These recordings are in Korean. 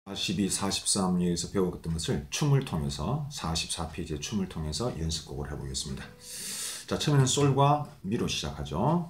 42, 43에서 배웠던 것을 춤을 통해서 44페이지의 춤을 통해서 연습곡을 해보겠습니다. 자, 처음에는 솔과 미로 시작하죠.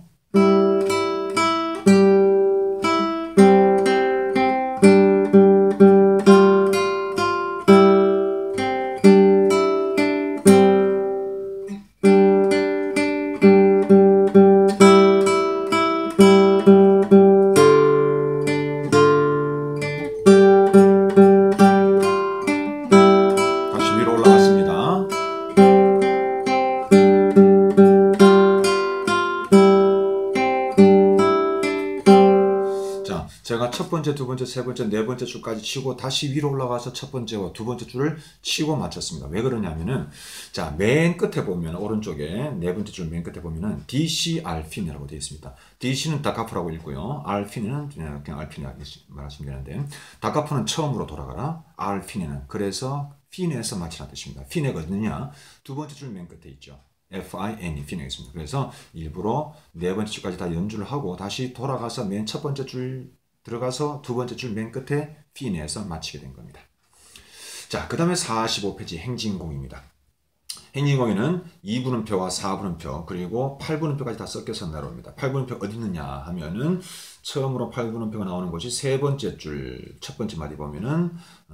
제가 첫 번째, 두 번째, 세 번째, 네 번째 줄까지 치고 다시 위로 올라가서 첫 번째와 두 번째 줄을 치고 맞췄습니다. 왜 그러냐면은, 자, 맨 끝에 보면, 오른쪽에 네 번째 줄 맨 끝에 보면은 DC 알핀이라고 되어 있습니다. DC는 다카프라고 읽고요. 알핀은 그냥 알핀이라고 말하시면 되는데, 다카프는 처음으로 돌아가라. 알핀에는 그래서 핀에서 맞추라는 뜻입니다. 핀에가 어디냐? 두 번째 줄 맨 끝에 있죠. FINE, 핀에 있습니다. 그래서 일부러 네 번째 줄까지 다 연주를 하고 다시 돌아가서 맨 첫 번째 줄 들어가서 두 번째 줄 맨 끝에 핀에서 마치게 된 겁니다. 자, 그 다음에 45페이지 행진곡입니다. 행진곡에는 2분음표와 4분음표 그리고 8분음표까지 다 섞여서 내려옵니다. 8분음표 어디 있느냐 하면은 처음으로 8분음표가 나오는 곳이 세 번째 줄 첫 번째 마디 보면은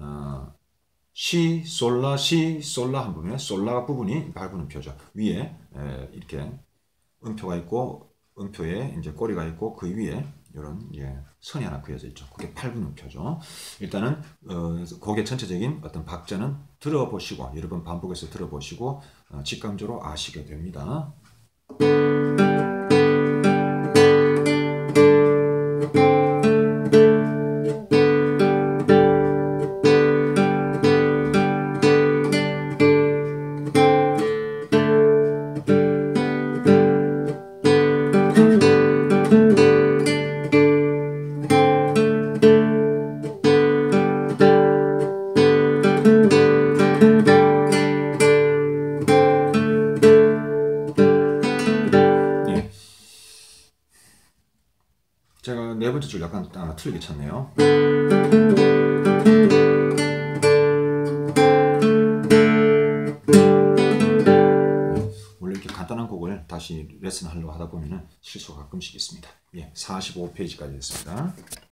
시, 솔라, 시, 솔라 한 부분에 솔라 부분이 8분음표죠. 위에 이렇게 음표가 있고 음표에 이제 꼬리가 있고 그 위에 이런 선이 하나 그려져 있죠. 그게 8분음표죠. 일단은 곡의 전체적인 어떤 박자는 들어보시고 여러 번 반복해서 들어보시고 직감적으로 아시게 됩니다. 제가 네 번째 줄 약간 틀리게 쳤네요. 원래 이렇게 간단한 곡을 다시 레슨하려고 하다 보면 실수가 가끔씩 있습니다. 45페이지까지 됐습니다.